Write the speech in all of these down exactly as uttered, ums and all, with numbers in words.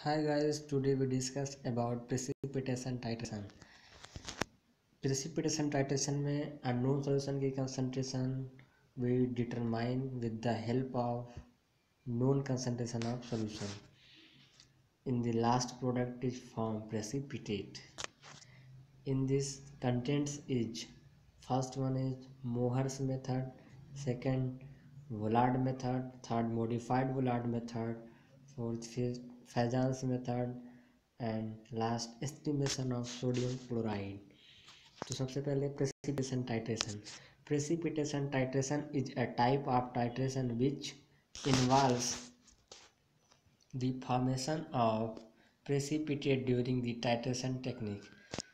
Hi guys, today we discuss about precipitation titration. Precipitation titration में unknown solution की concentration we determine with the help of known concentration of solution. In the last product is formed precipitate. In this contents is first one is Mohr's method, second Vollard method, third modified Vollard method, fourth Fajans method and last estimation of sodium chloride. तो सबसे पहले precipitation titration. Precipitation titration is a type of titration which involves the formation of precipitate during the titration technique.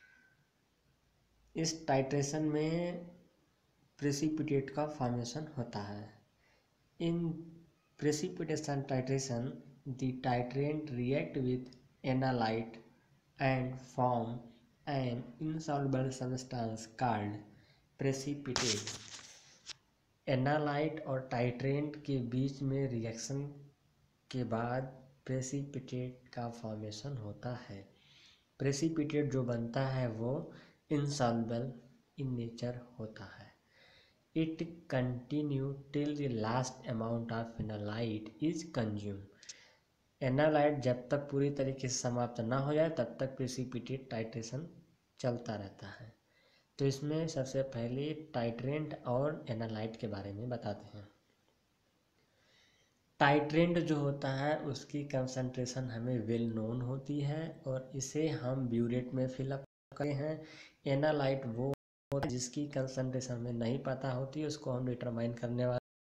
इस titration में precipitate का formation होता है। In precipitation titration the titrant react with analyte and form an insoluble substance called precipitate. Analyte और titrant के बीच में reaction के बाद प्रेसिपिटेट का फॉर्मेशन होता है। प्रेसिपिटेट जो बनता है वो इनसॉल्युबल इन नेचर होता है। It continue till the last amount of analyte is consume. Analyte जब तक पूरी तरीके से समाप्त ना हो जाए तब तक प्रेसिपिटेट टाइट्रेशन चलता रहता है। तो इसमें सबसे पहले टाइट्रेंट और एनालाइट के बारे में बताते हैं। टाइट्रेंट जो होता है उसकी कंसंट्रेशन हमें वेल नोन होती है और इसे हम ब्यूरेट में फिलअप करते हैं। एनालाइट वो होता है जिसकी कंसंट्रेशन हमें नहीं पता होती, उसको हम डिटरमाइन करने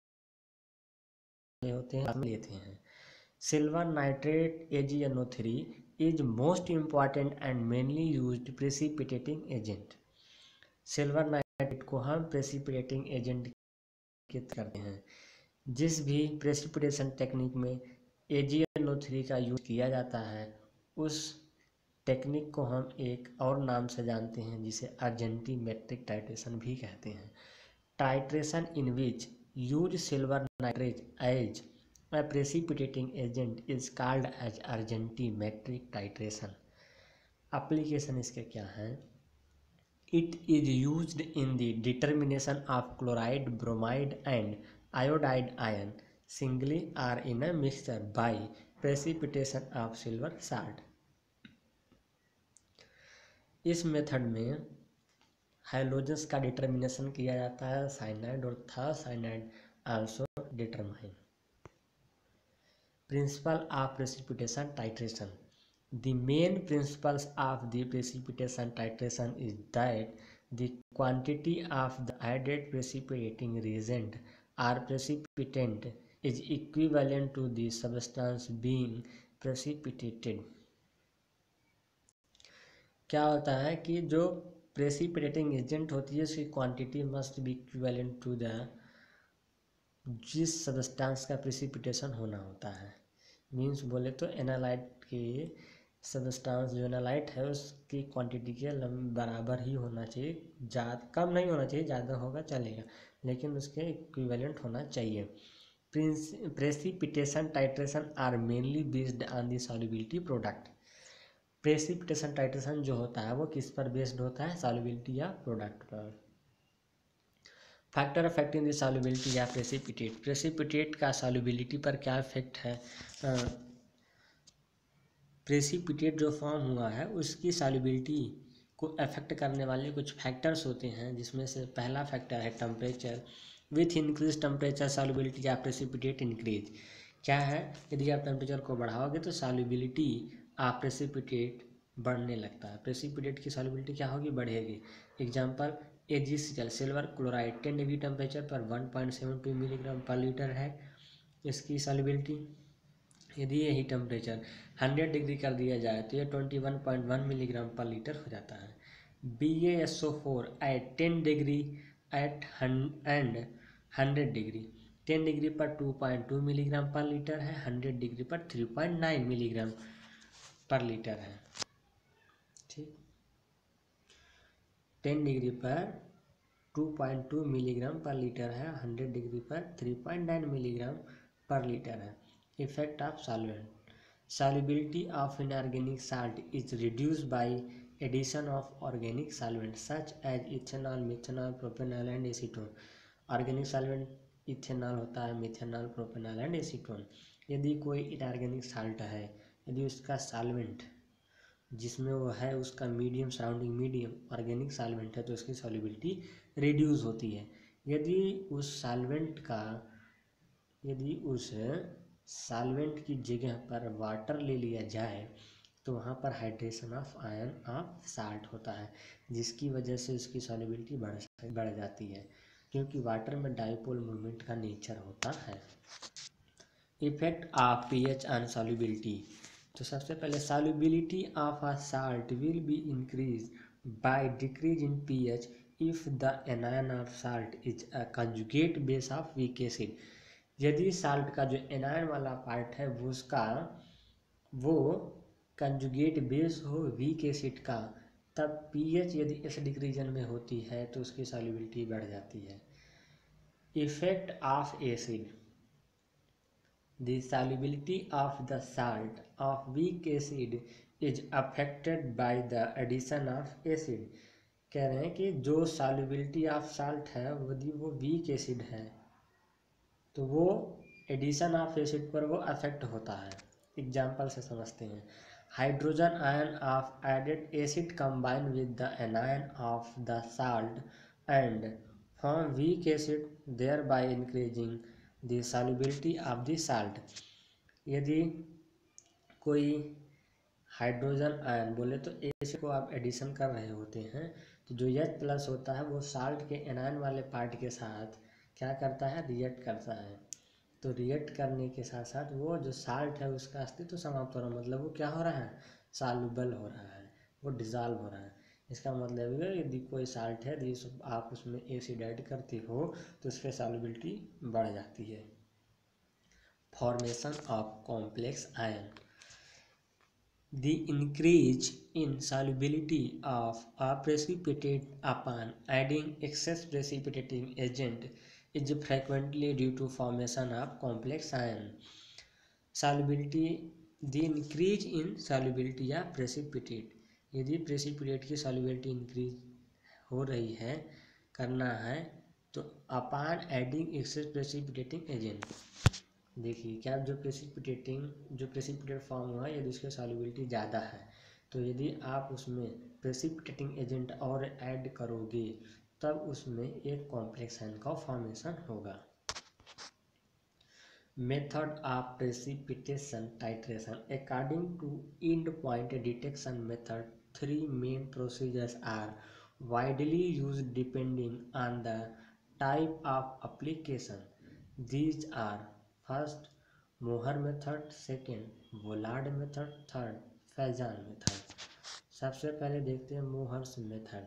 वाले होते हैं, लेते हैं। Silver nitrate A g N O three is most important and mainly used precipitating agent. Silver nitrate को हम प्रेसिपिटेटिंग एजेंट करते हैं। जिस भी प्रेसिपिटेशन टेक्निक में A g N O three का यूज किया जाता है उस टेक्निक को हम एक और नाम से जानते हैं जिसे अर्जेंटीमेट्रिक टाइट्रेशन भी कहते हैं। Titration in which use silver nitrate as A precipitating agent is called as argentometric titration. Application इसके क्या है? It is used in the determination of chloride, bromide and iodide ion singly or in a mixture by precipitation of silver salt. इस method में hydrogens का determination किया जाता है, cyanide और thiocyanate also determine. Principle of precipitation titration. The main principles of the precipitation titration is that the quantity of the added precipitating reagent or precipitant is equivalent to the substance being precipitated. क्या होता है कि जो precipitating agent होती है उसकी quantity must be equivalent to the जिस substance का प्रेसिपिटेशन होना होता है। मीन्स बोले तो एनालाइट की सब्सटेंस जो एनालाइट है उसकी क्वांटिटी के बराबर ही होना चाहिए, ज़्यादा कम नहीं होना चाहिए, ज़्यादा होगा चलेगा लेकिन उसके इक्विवेलेंट होना चाहिए। Precipitation titration are mainly based on the solubility product. Precipitation titration जो होता है वो किस पर बेस्ड होता है? सॉल्युबिलिटी या प्रोडक्ट पर। फैक्टर अफेक्टिंग द सॉल्युबिलिटी या प्रेसिपिटेट। प्रेसिपिटेट का सॉल्युबिलिटी पर क्या इफेक्ट है? प्रेसिपिटेट जो फॉर्म हुआ है उसकी सॉल्युबिलिटी को अफेक्ट करने वाले कुछ फैक्टर्स होते हैं जिसमें से पहला फैक्टर है temperature. With increase temperature solubility या प्रेसिपिटेट इंक्रीज। क्या है? यदि आप टेम्परेचर को बढ़ाओगे तो सॉल्युबिलिटी ऑफ प्रेसिपिटेट बढ़ने लगता है। प्रेसिपिटेट की सॉल्युबिलिटी क्या होगी? बढ़ेगी। Example A G C L silver chloride ten degree temperature पर one point seven two milligram पर लीटर है इसकी सॉल्युबिलिटी। यदि यही टेम्परेचर हंड्रेड डिग्री कर दिया जाए तो ये twenty one point one milligram पर लीटर हो जाता है। B A S O four at ten degree at and hundred degree ten degree पर टू पॉइंट टू मिलीग्राम पर लीटर है, हंड्रेड डिग्री पर थ्री पॉइंट नाइन मिलीग्राम पर litre है। ठीक, टेन डिग्री पर टू पॉइंट टू मिलीग्राम पर litre है, हंड्रेड डिग्री पर थ्री पॉइंट नाइन मिलीग्राम पर लीटर है। Effect of solvent. Solubility of inorganic salt is reduced by addition of organic solvents such as ethanol, methanol, propanol and acetone. Organic solvent ethanol होता है, methanol, propanol and acetone. यदि कोई inorganic salt है, यदि उसका solvent जिसमें वो है उसका medium surrounding medium organic solvent है तो उसकी सॉल्युबिलिटी रिड्यूस होती है। यदि उस सॉल्वेंट का यदि उस सॉल्वेंट की जगह पर वाटर ले लिया जाए तो वहाँ पर hydration of ion of salt होता है, जिसकी वजह से उसकी सॉल्युबिलिटी बढ़ बढ़ जाती है, क्योंकि वाटर में डाइपोल मूवमेंट का नेचर होता है। Effect of pH on solubility. तो सबसे पहले solubility of a salt will be increase by decrease in pH if the anion of salt is a conjugate base of weak acid. यदि salt का जो anion वाला part है वो उसका वो कंजुगेट बेस हो वीक एसिड का, तब पीएच यदि एसिडिक रीजन में होती है तो उसकी सॉल्युबिलिटी बढ़ जाती है। Effect of acid. The solubility of the salt of weak acid is affected by the addition of acid. कह रहे हैं कि जो सॉल्युबिलिटी ऑफ साल्ट है यदि वो वीक एसिड है तो वो एडिशन ऑफ एसिड पर वो अफेक्ट होता है। एग्जाम्पल से समझते हैं। Hydrogen ion of added acid combine with the anion of the salt and form weak acid thereby increasing the solubility of the salt. यदि कोई हाइड्रोजन आयन बोले तो एसिड को आप एडिशन कर रहे होते हैं तो जो H प्लस होता है वो साल्ट के एनायन वाले पार्ट के साथ क्या करता है, रिएक्ट करता है। तो रिएक्ट करने के साथ साथ वो जो साल्ट है उसका अस्तित्व समाप्त हो रहा है, मतलब वो क्या हो रहा है, सॉल्युबल हो रहा है, वो डिज़ोल्व हो रहा है। इसका मतलब है यदि कोई साल्ट है यदि आप उसमें एसिड ऐड करते हो तो उसकी सॉल्युबिलिटी बढ़ जाती है। Formation of complex ion. The increase in solubility of a precipitate upon adding excess precipitating agent is frequently due to formation of complex ion. Solubility, the increase in solubility of precipitate, यदि precipitate की solubility increase हो रही है, करना है तो upon adding excess precipitating agent। देखिए क्या जो प्रेसिपिटेटिंग जो प्रेसिपिटेट फॉर्म हुआ यदि उसकी सॉल्युबिलिटी ज़्यादा है तो यदि आप उसमें प्रेसिपिटेटिंग एजेंट और ऐड करोगे तब उसमें एक कॉम्प्लेक्स आयन का फॉर्मेशन होगा। Method of precipitation titration. According to end point detection method three main procedures are widely used depending on the type of application. These are first Mohr method, second Volhard method, third Fajans method. सबसे पहले देखते हैं Mohr's method.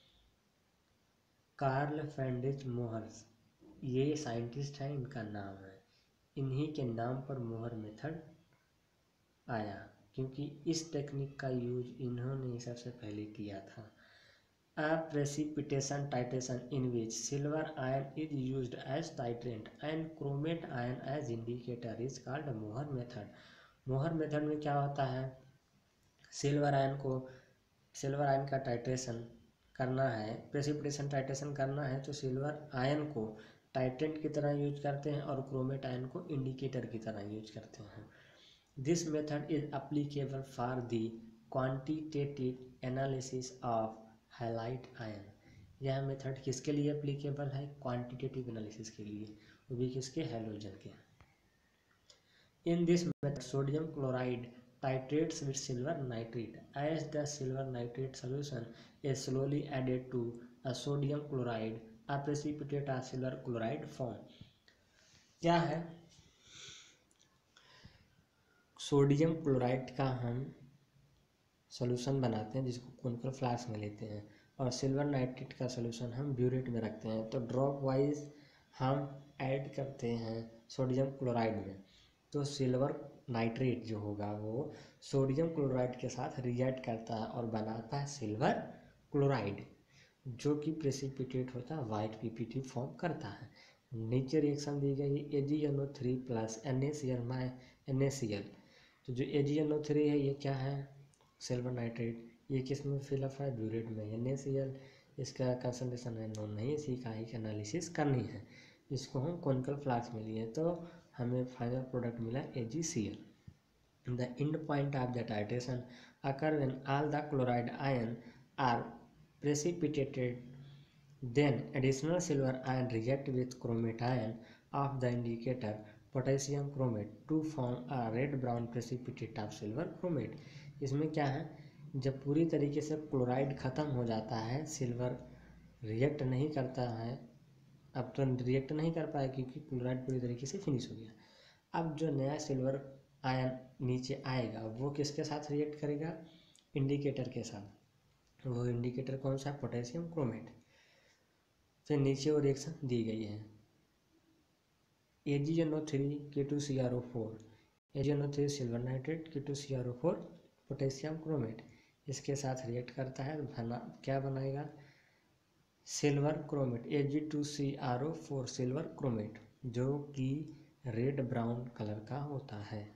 Karl Friedrich Mohr's ये scientist हैं, इनका नाम है, इन्हीं के नाम पर मोहर मेथड आया क्योंकि इस टेक्निक का यूज इन्होंने सबसे पहले किया था। A precipitation titration in which silver ion is used as titrant and chromate ion as indicator is called Mohr method. Mohr method में क्या होता है, सिल्वर आयन को सिल्वर आयन का टाइट्रेशन करना है, प्रेसिपिटेशन टाइट्रेशन करना है तो सिल्वर आयन को टाइट्रेंट की तरह यूज करते हैं और क्रोमेट आयन को इंडिकेटर की तरह यूज करते हैं। This method is applicable for the quantitative analysis of halide ion. यह मेथड किसके लिए एप्लीकेबल है, क्वांटिटेटिव एनालिसिस के लिए, वो भी किसके, हैलोजन के। In this method sodium chloride titrates with silver nitrate as the silver nitrate solution is slowly added to a sodium chloride, a precipitate of silver chloride form। क्या है, sodium chloride का हम सॉल्यूशन बनाते हैं जिसको conical flask में लेते हैं और सिल्वर नाइट्रेट का सॉल्यूशन हम ब्यूरेट में रखते हैं, तो ड्रॉप वाइज हम ऐड करते हैं सोडियम क्लोराइड में, तो सिल्वर नाइट्रेट जो होगा वो सोडियम क्लोराइड के साथ रिएक्ट करता है और बनाता है सिल्वर क्लोराइड, जो कि प्रेसिपिटेट होता है, वाइट पीपीटी फॉर्म करता है। नीचे रिएक्शन दी गई A G N O three plus N A C L my N A C L, तो जो ए जी एन ओ थ्री है ये क्या है, सिल्वर नाइट्रेट, ये किस में फिलअप है, ब्यूरेट में, एन ए सी एल, इसका कंसनट्रेशन है नोन नहीं, इसी का ही एनालिसिस करनी है। इसको हम कॉनिकल फ्लास्क में लिए तो हमें फाइनल प्रोडक्ट मिला A G C L. The end point of the titration occur when all the chloride ion are precipitated. Then additional silver ion react with chromate ion of the indicator potassium chromate to form a red brown precipitate of silver chromate. इसमें क्या है, जब पूरी तरीके से chloride ख़त्म हो जाता है, सिल्वर रिएक्ट नहीं करता है, अब तो रिएक्ट नहीं कर पाया क्योंकि क्लोराइड पूरी तरीके से फिनिश हो गया। अब जो नया सिल्वर आयन नीचे आएगा वो किसके साथ रिएक्ट करेगा, इंडिकेटर के साथ। वो इंडिकेटर कौन सा है, पोटेशियम क्रोमेट। फिर नीचे वो रिएक्शन दी गई है, A G N O three K two C R O four, A G N O three silver nitrate, K two C R O four potassium chromate, इसके साथ रिएक्ट करता है, बना क्या बनाएगा, silver chromate, A G two C R O four silver chromate, जो कि red brown colour का होता है।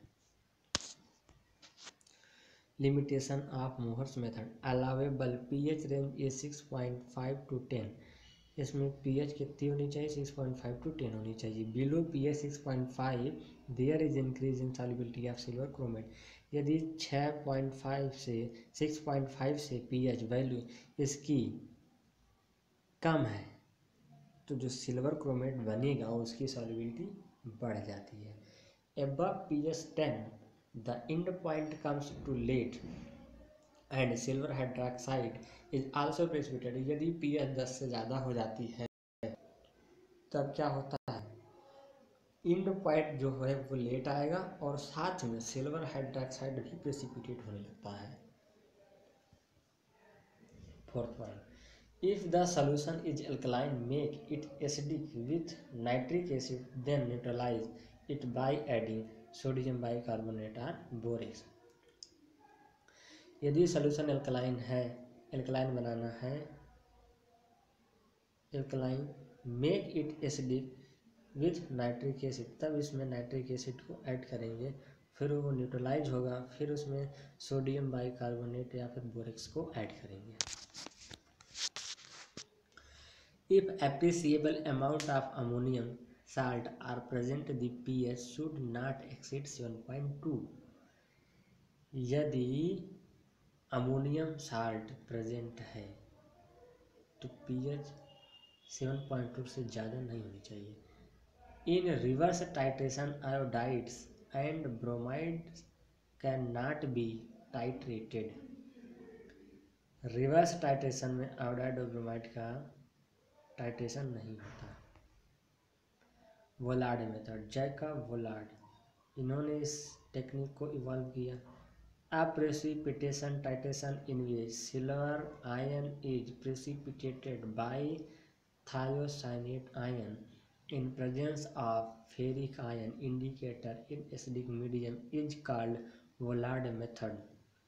Limitation of Mohr's method, allowable pH range is six point five to ten, इसमें पीएच कितनी होनी चाहिए, six point five to ten होनी चाहिए। Below pH six point five there is increase in solubility of silver chromate, यदि six point five से six point five से pH value इसकी कम है तो जो सिल्वर क्रोमेट बनेगा उसकी सॉल्युबिलिटी बढ़ जाती है। Above pH ten the end point comes to late and silver hydroxide is also precipitated। यदि पीएच दस से ज़्यादा हो जाती है तब क्या होता है, इंड पॉइंट जो है वो लेट आएगा और साथ में सिल्वर हाइड्रोक्साइड भी प्रेसिपिटेट होने लगता है। Fourth point, if the solution is alkaline make it acidic with nitric acid then neutralize it by adding sodium bicarbonate और बोरेक्स। यदि सॉल्यूशन एल्कलाइन है, एल्कलाइन बनाना है, alkaline make it acidic with nitric acid, तब इसमें nitric acid को add करेंगे, फिर वो न्यूट्रलाइज होगा, फिर उसमें सोडियम बाइकार्बोनेट या फिर बोरेक्स को ऐड करेंगे। If appreciable amount of ammonium salt are present, the pH should not exceed seven point two. यदि अमोनियम साल्ट प्रेजेंट है तो पीएच सेवन पॉइंट टू से ज़्यादा नहीं होनी चाहिए। In reverse titration iodides and bromides can not be titrated. Reverse titration में iodide और ब्रोमाइड का टाइट्रेशन नहीं होता। वोलार्ड मेथड, जैकब वोलार्ड, इन्होंने इस टेक्निक को इवॉल्व किया। A precipitation titration in which silver ion is precipitated by thiocyanate ion in presence of ferric ion indicator in acidic medium is called Volhard method.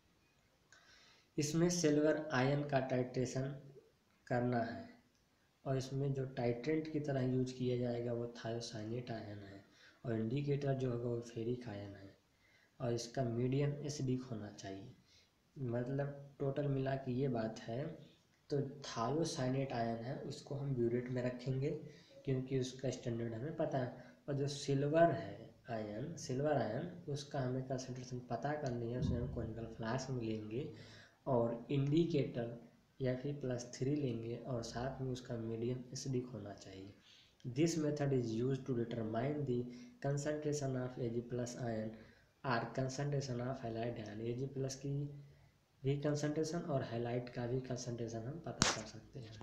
इसमें silver ion का titration करना है और इसमें जो टाइट्रेंट की तरह यूज किया जाएगा वो थायोसाइनेट आयन है और इंडिकेटर जो होगा वो फेरिक आयन है और इसका मीडियम एसिडिक होना चाहिए। मतलब टोटल मिला के ये बात है। तो थायोसाइनेट आयन है उसको हम ब्यूरेट में रखेंगे क्योंकि उसका स्टैंडर्ड हमें पता है, और जो सिल्वर है आयन सिल्वर आयन उसका हमें कंसंट्रेशन पता करनी है, उसे हम कॉनिकल फ्लास्क में लेंगे और इंडिकेटर या फिर प्लस थ्री लेंगे और साथ में उसका मीडियम एसिडिक होना चाहिए। This method is use to determine the concentration of A G plus ion or concentration of halide ion. A G plus की भी कंसंट्रेशन और हैलाइड का भी कंसंट्रेशन हम पता कर सकते हैं।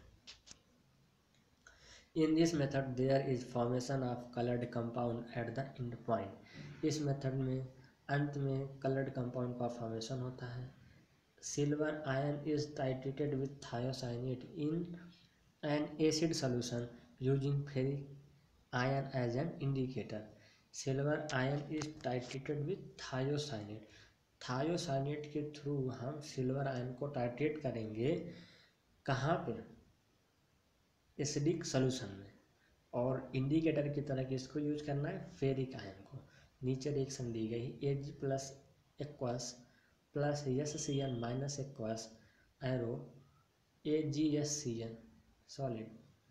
In this method there is formation of coloured compound at the end point. इस मेथड में अंत में कलर्ड कंपाउंड का फॉर्मेशन होता है। Silver ion is titrated with thiocyanate in an acid solution using ferric ion as an indicator. Silver ion is titrated with thiocyanate. thiocyanate के through हम silver ion को टाइट्रेट करेंगे कहाँ पे, एसिडिक सोल्यूशन में, और इंडिकेटर की तरह किसको यूज करना है, फेरिक आयन को। नीचे रिएक्शन दी गई, Ag plus aqueous plus S C N minus aqueous arrow A G S C N solid.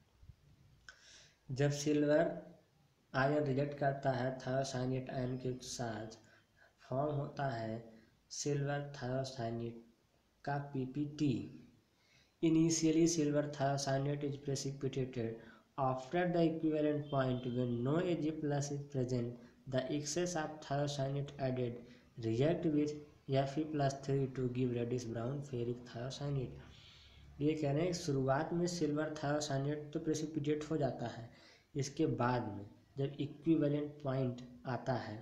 जब सिल्वर आयन रिजेक्ट करता है थायोसाइनेट आयन के साथ, फॉर्म होता है सिल्वर थायोसाइनेट का PPT. Initially, silver thiocyanate is precipitated. After the equivalent point, when no Ag plus is present, the excess of thiocyanate added react with Fe plus three to give reddish brown ferric thiocyanate. ये कह रहे हैं शुरुआत में silver thiocyanate तो precipitate हो जाता है, इसके बाद में जब इक्विवेलेंट पॉइंट आता है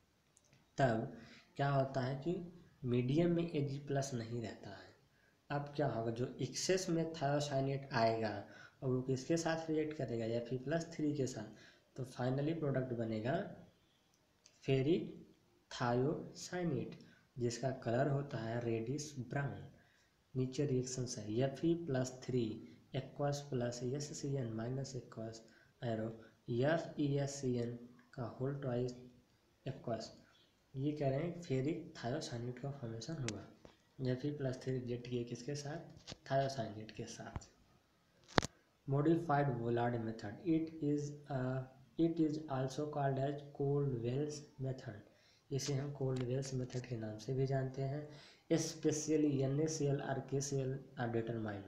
तब क्या होता है कि मीडियम में Ag प्लस नहीं रहता है। अब क्या होगा, जो एक्सेस में थायोसाइनेट आएगा और वो किसके साथ रिएक्ट करेगा, या फिर प्लस थ्री के साथ, तो फाइनली प्रोडक्ट बनेगा फेरिक थायोसाइनेट जिसका कलर होता है रेडिश ब्राउन। नीचे रिएक्शन है F E plus three aqueous plus S C N minus aqueous arrow F E S C N का होल ट्वाइस एक्वस। ये कह रहे हैं फेरिक थायोसाइनेट का फॉर्मेशन हुआ। F E plus three reject किए किसके साथ, थायोसाइनेट के साथ। Modified Volhard method, it is it is also called as cold Wales method. इसे हम कोल्ड वेल्स मेथड के नाम से भी जानते हैं। Specially N A C L और K C L R determine.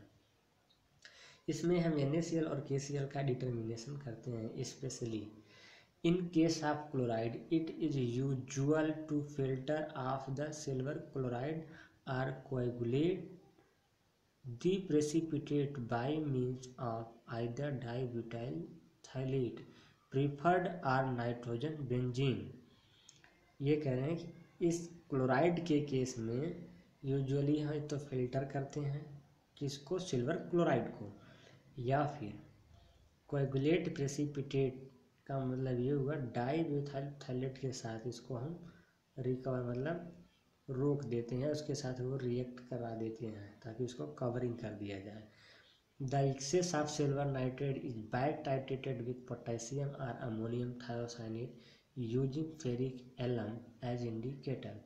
इसमें हम एन ए सी एल और के सी एल का डिटर्मिनेशन करते हैं। Specially in case of chloride, it is usual to filter off the silver chloride or coagulate the precipitate by means of either dibutyl phthalate preferred or nitrogen benzene। ये कह रहे हैं कि इस chloride के केस में यूजुअली हम तो फिल्टर करते हैं किसको, सिल्वर क्लोराइड को, या फिर कोएगुलेट प्रेसिपिटेट का मतलब ये हुआ डाइब्यूटाइल थैलेट के साथ इसको हम रिकवर मतलब रोक देते हैं, उसके साथ वो रिएक्ट करा देते हैं ताकि उसको कवरिंग कर दिया जाए। The excess of silver nitrate is back titrated with potassium और ammonium thiocyanate using ferric alum as indicator.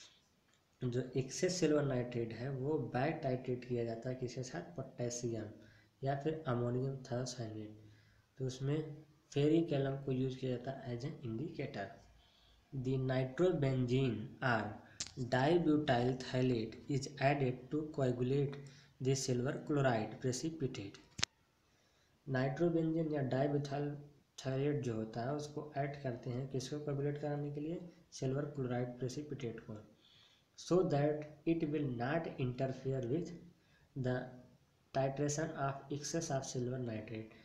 जो एक्सेस सिल्वर नाइट्रेट है वो बैक टाइट्रेट किया जाता है किसके साथ, पोटेशियम या फिर अमोनियम थायोसाइनेट, तो उसमें फेरिक एलम को यूज किया जाता है as an indicator. The nitrobenzene और dibutyl phthalate is added to coagulate the silver chloride precipitate. Nitrobenzene या डाइब्यूटाइल थैलेट जो होता है उसको ऐड करते हैं किसको कोएगुलेट कराने के लिए, सिल्वर क्लोराइड प्रेसिपिटेट को, so that it will not interfere with the titration of excess of silver nitrate.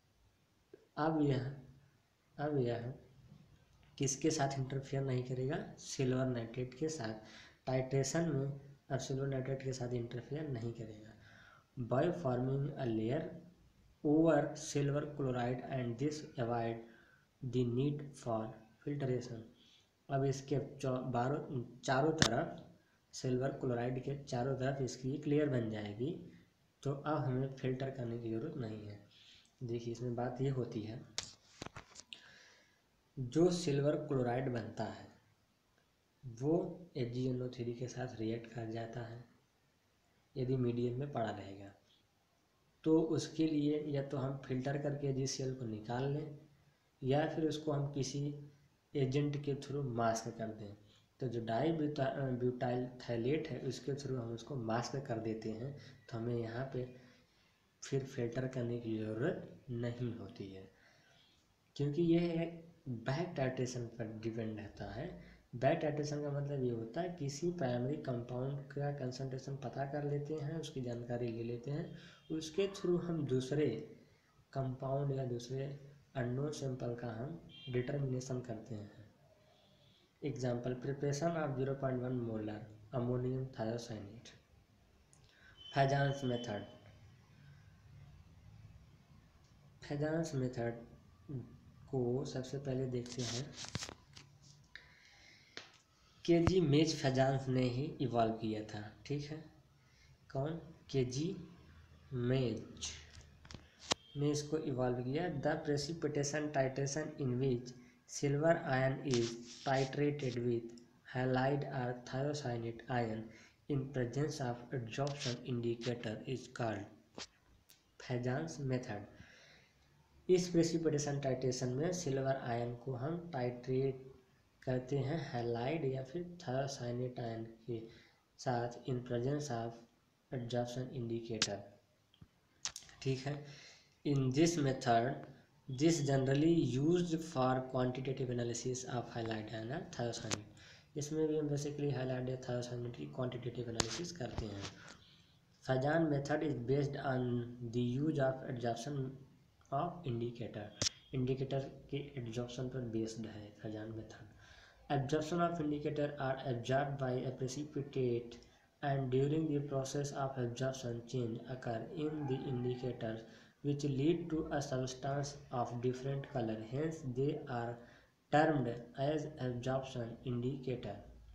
अब यह अब यह किसके साथ इंटरफेयर नहीं करेगा, सिल्वर नाइट्रेट के साथ। टाइट्रेशन में अब सिल्वर नाइट्रेट के साथ इंटरफेयर नहीं करेगा। By forming a layer over silver chloride and this avoid the need for filtration. अब इसके बारों चारों तरफ सिल्वर क्लोराइड के चारों तरफ इसकी एक लेयर बन जाएगी, तो अब हमें फिल्टर करने की ज़रूरत नहीं है। देखिए इसमें बात ये होती है, जो सिल्वर क्लोराइड बनता है वो ए जी एन ओ थ्री के साथ रिएक्ट कर जाता है यदि मीडियम में पड़ा रहेगा, तो उसके लिए या तो हम फिल्टर करके जी सी एल को निकाल लें या फिर उसको हम किसी एजेंट के थ्रू मास्क कर दें। तो जो डाई ब्यूटाइल थैलेट है उसके थ्रू हम उसको मास्क कर देते हैं, तो हमें यहाँ पे फिर फिल्टर करने की ज़रूरत नहीं होती है, क्योंकि यह बैक टाइट्रेशन पर डिपेंड रहता है। बैक टाइट्रेशन का मतलब ये होता है किसी प्राइमरी कंपाउंड का कंसंट्रेशन पता कर लेते हैं, उसकी जानकारी ले लेते हैं, उसके थ्रू हम दूसरे कंपाउंड या दूसरे अननोन सैंपल का हम डिटर्मिनेशन करते हैं। Example, preparation of zero point one molar ammonium thiocyanate. Fajans method. Fajans method को सबसे पहले देखते हैं, के जी मेज फेजांस ने ही इवॉल्व किया था। ठीक है, कौन, के जी मेज ने इसको इवॉल्व किया। The precipitation titration in which silver ion is titrated with halide or thiocyanate ion in presence of adsorption indicator is called Fajans method. इस प्रेसिपिटेशन टाइट्रेशन में सिल्वर आयन को हम टाइट्रेट करते हैं हैलाइड या फिर थायोसाइनेट आयन के साथ in presence of adsorption indicator. ठीक है, in this method this generally used for quantitative analysis of halide and thiocyanate. इसमें भी हम बेसिकली हैलाइड या थायोसाइनेट की क्वांटिटेटिव एनालिसिस करते हैं। Fajan method is based on the use of adsorption of indicator. Indicator के एडजॉर्प्शन पर based है Fajan method. Absorption of indicator are absorbed by a precipitate and during the process of absorption change occur in the indicators which lead to a substance of different color, hence they are termed as absorption indicator।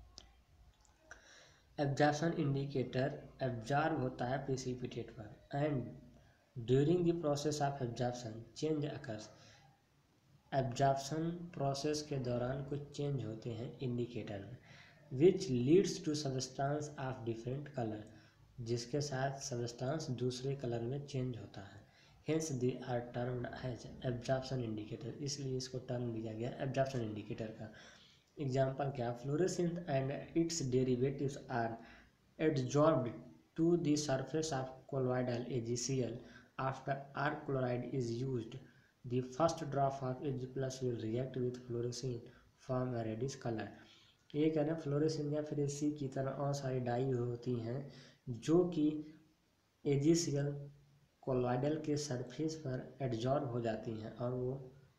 absorption indicator absorb होता है precipitate पर and during the process of absorption change occurs। absorption process के दौरान कुछ change होते हैं indicator में which leads to substance of different color, जिसके साथ substance दूसरे कलर में चेंज होता है। hence they are termed as absorption indicator, इसलिए इसको टर्म दिया गया absorption indicator का। एग्जाम्पल क्या, fluorescence and its derivatives are adsorbed to the surface of colloidal A g C l after arc chloride is used। the first drop of Ag plus will react with fluorescein form a reddish color। ये कह रहे हैं fluorescence या फिर इसी की तरह और सारी डाई होती हैं जो कि एजीसीएल कोलॉइडल के सरफेस पर एडजॉर्ब हो जाती हैं और वो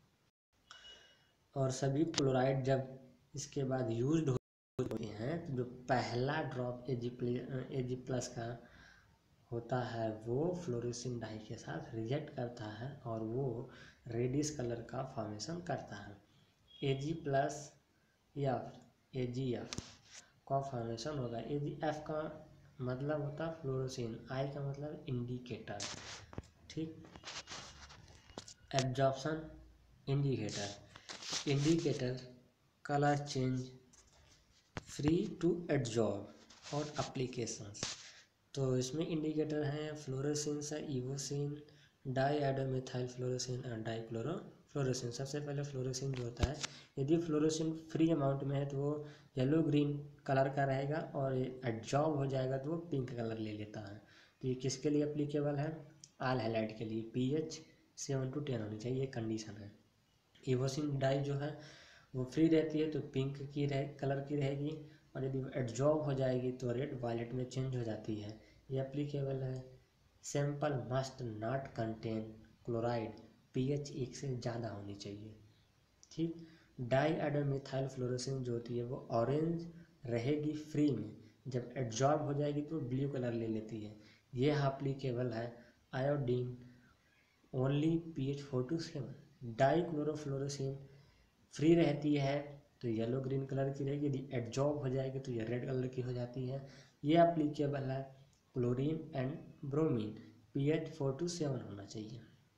और सभी क्लोराइड जब इसके बाद यूज्ड होते हैं तो जो पहला ड्रॉप एजी एजी प्लस का होता है वो फ्लोरेसेंट डाई के साथ रिजेक्ट करता है और वो रेडिश कलर का फॉर्मेशन करता है। एजी प्लस या ए जी एफ का फॉर्मेशन होगा। ए जी एफ का मतलब होता है फ्लोरोसेन, आई का मतलब इंडिकेटर। ठीक, absorption indicator indicator colour change free to adsorb और एप्लीकेशंस। तो इसमें इंडिकेटर हैं फ्लोरोसेंस है, इवोसिन, डाईएडोमिथाइल फ्लोरोसेन और डाईक्लोरो फ्लोरोसेन। सबसे पहले फ्लोरोसेन जो होता है, यदि फ्लोरोसेन फ्री अमाउंट में है तो वो येलो ग्रीन कलर का रहेगा और एडजॉर्ब हो जाएगा तो वो पिंक कलर ले लेता है। तो ये किसके लिए एप्लीकेबल है, ऑल हैलाइड के लिए। पीएच सेवन टू टेन होनी चाहिए, ये कंडीशन है। इवोसिन डाई जो है वो फ्री रहती है तो पिंक की रह कलर की रहेगी और यदि एडजॉर्ब हो जाएगी तो रेड वायलेट में चेंज हो जाती है, ये एप्लीकेबल है। Sample must not contain chloride, pH एक से ज़्यादा होनी चाहिए। ठीक, डाईएडोमिथाइल फ्लोरोसेन जो होती है वो ऑरेंज रहेगी फ्री में, जब एडजॉर्ब हो जाएगी तो ब्लू कलर ले लेती है, ये एप्लीकेबल है। Iodine only pH four to seven. Dichlorofluorescein free रहती है तो येलो ग्रीन कलर की रहेगी, यदि एडजॉर्ब हो जाएगी तो ये रेड कलर की हो जाती है, ये एप्लीकेबल है। Chlorine and bromine pH four to seven होना चाहिए।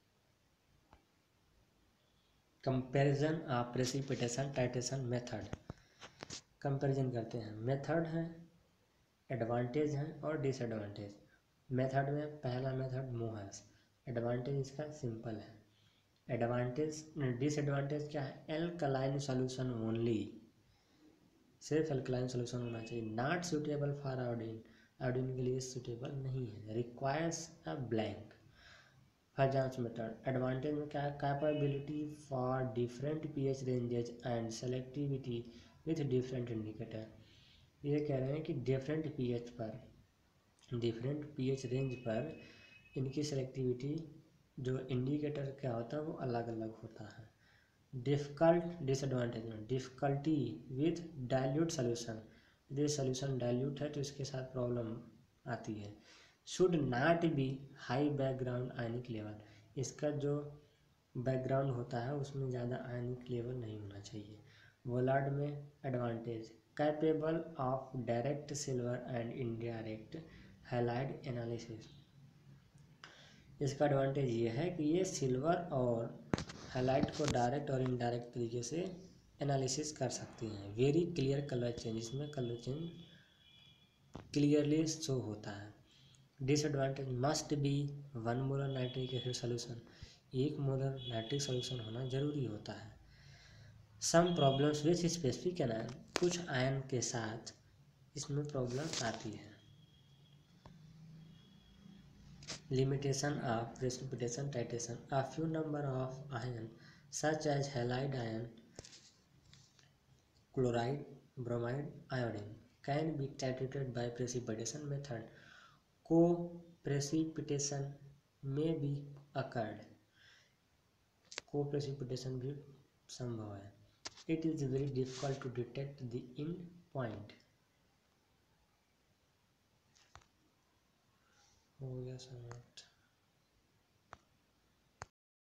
Comparison of precipitation titration method. Comparison करते हैं, मेथड है, एडवांटेज है और डिसएडवांटेज। मेथड में पहला मेथड मोहस, एडवांटेज इसका सिंपल है। एडवांटेज डिसएडवांटेज क्या है, एल्कलाइन सॉल्यूशन ओनली, सिर्फ एल्कलाइन सॉल्यूशन होना चाहिए। Not suitable for iodine, iodine के लिए सूटेबल नहीं है। Requires a blank. Fajans method advantage में क्या है, capability for different pH ranges and selectivity with different indicator. ये कह रहे हैं कि डिफरेंट पीएच पर डिफरेंट पीएच रेंज पर इनकी सेलेक्टिविटी जो इंडिकेटर क्या होता है वो अलग अलग होता है। डिफ़िकल्ट डिसएडवांटेज में डिफ़िकल्टी विथ डाइल्यूट सॉल्यूशन, यदि सॉल्यूशन डाइल्यूट है तो इसके साथ प्रॉब्लम आती है। Should not be high background ionic level, इसका जो बैकग्राउंड होता है उसमें ज़्यादा आयनिक लेवल नहीं होना चाहिए। वोलार्ड में advantage capable of direct silver and indirect halide analysis. इसका एडवांटेज ये है कि ये सिल्वर और हैलाइड को डायरेक्ट और इनडायरेक्ट तरीके से एनालिसिस कर सकती हैं। वेरी क्लियर कलर चेंज, इसमें कलर चेंज क्लियरली शो होता है। Disadvantage, must be one molar nitric acid solution, एक मोलर नाइट्रिक सोल्यूशन होना जरूरी होता है। Some problems with specific ion, कुछ आयन के साथ इसमें प्रॉब्लम आती है। Limitation of precipitation titration, a few number of ion such as halide ion, chloride, bromide, iodine can be titrated by precipitation method. Coprecipitation में भी occurred, coprecipitation भी संभव है। It is very difficult to detect the end point. हो गया समाप्त।